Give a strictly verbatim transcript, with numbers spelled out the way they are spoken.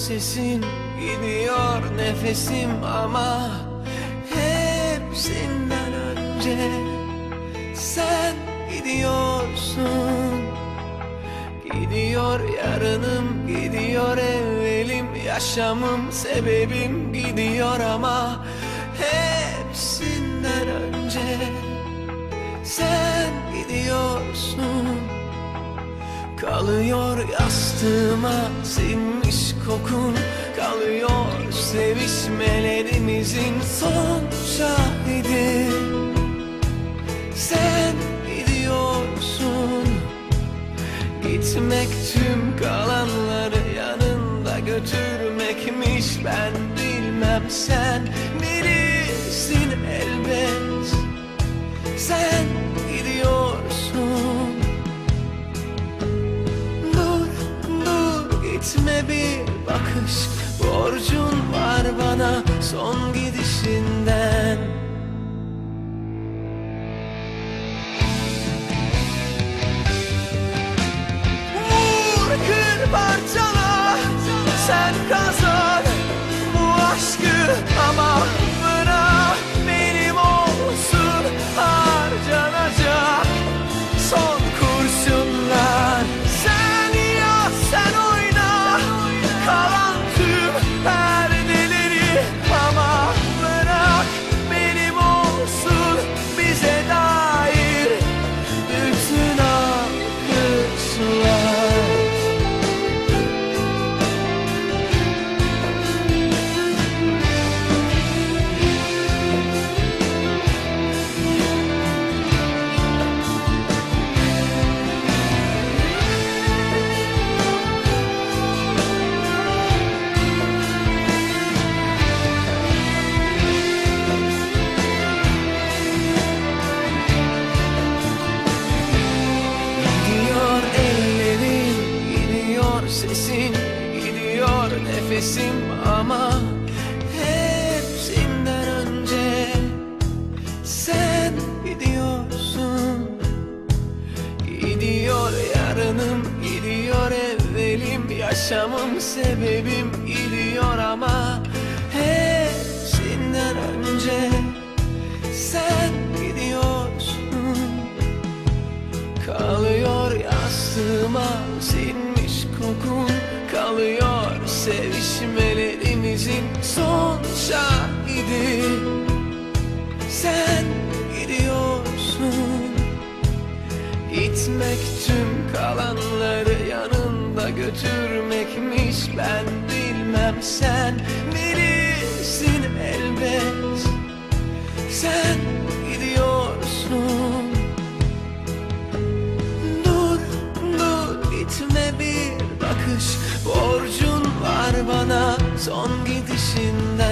sesin, gidiyor nefesim ama hepsinden önce sen gidiyorsun. Gidiyor yarınım, gidiyor evvelim, yaşamım, sebebim gidiyor ama hepsinden önce sen gidiyorsun. Kalıyor yastığıma sinmiş kokun, kalıyor sevişmelerimizin son şahidi. Sen gidiyorsun. Gitmek tüm kalanları yanında götürmekmiş, ben bilmem, sen bilirsin elbet. Sen gidiyorsun. Dur, dur gitme, bir bakış borcun var bana son gidişinden. Parçala, sen kazan bu aşkı ama bırak benim olsun harcanacak son kurşunlar. Sen yaz, sen oyna kalan tüm perdeleri ama bırak benim olsun bize dair bütün akışlar. Sesin, gidiyor nefesim ama hepsinden önce sen gidiyorsun. Gidiyor yarınım, gidiyor evvelim, yaşamım, sebebim gidiyor ama hepsinden önce sen gidiyorsun. Kalıyor yastığıma sinmiş kokun, kalıyor sevişmelerimizin son şahidi. Sen gidiyorsun. Gitmek tüm kalanları yanında götürmekmiş, ben bilmem, sen bilirsin elbet. Sen gidiyorsun. Gitme, bir bakış borcun var bana son gidişinden.